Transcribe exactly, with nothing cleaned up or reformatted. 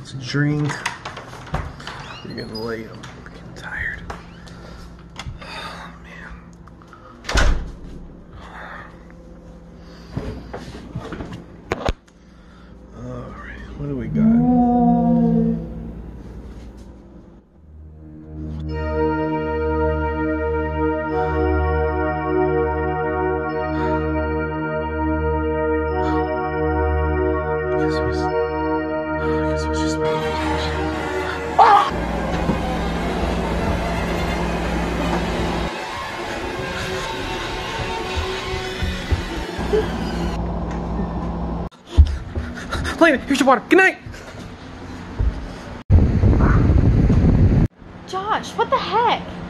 Let's drink. You're getting late. I'm getting tired. Oh, man. Alright, what do we got? Lena, here's your water. Good night. Josh, what the heck?